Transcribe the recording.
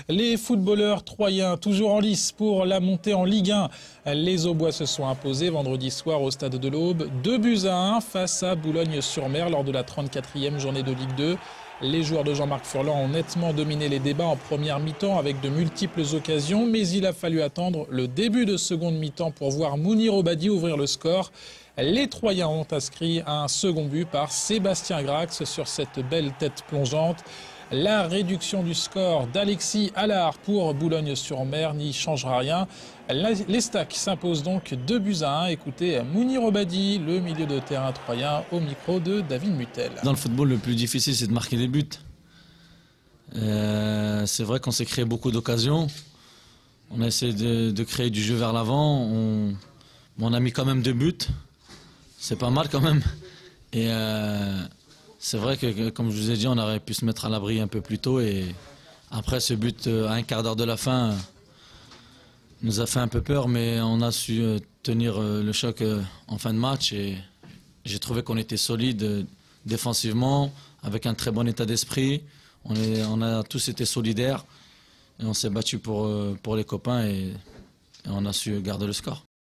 Les footballeurs troyens, toujours en lice pour la montée en Ligue 1. Les Aubois se sont imposés vendredi soir au stade de l'Aube. 2-1 face à Boulogne-sur-Mer lors de la 34e journée de Ligue 2. Les joueurs de Jean-Marc Furlan ont nettement dominé les débats en première mi-temps avec de multiples occasions, mais il a fallu attendre le début de seconde mi-temps pour voir Mounir Obadi ouvrir le score. Les Troyens ont inscrit un second but par Sébastien Grax sur cette belle tête plongeante. La réduction du score d'Alexis Allard pour Boulogne-sur-Mer n'y changera rien. Les Stacks s'imposent donc 2-1. Écoutez Mounir Obadi, le milieu de terrain troyen, au micro de David Mutel. Dans le football, le plus difficile, c'est de marquer des buts. C'est vrai qu'on s'est créé beaucoup d'occasions. On a essayé de créer du jeu vers l'avant. On a mis quand même 2 buts. C'est pas mal quand même. Et c'est vrai que, comme je vous ai dit, on aurait pu se mettre à l'abri un peu plus tôt. Et après, ce but à un quart d'heure de la fin nous a fait un peu peur, mais on a su tenir le choc en fin de match. Et j'ai trouvé qu'on était solide défensivement, avec un très bon état d'esprit. On a tous été solidaires et on s'est battu pour les copains et on a su garder le score.